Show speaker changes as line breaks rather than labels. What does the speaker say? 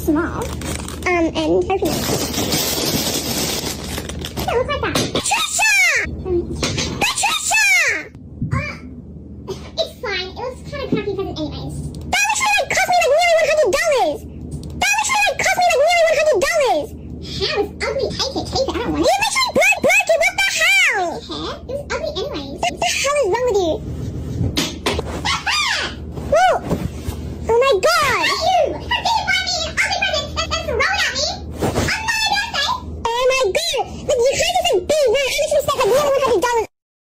small. And her penis. Yeah, it looks like that. Patricia!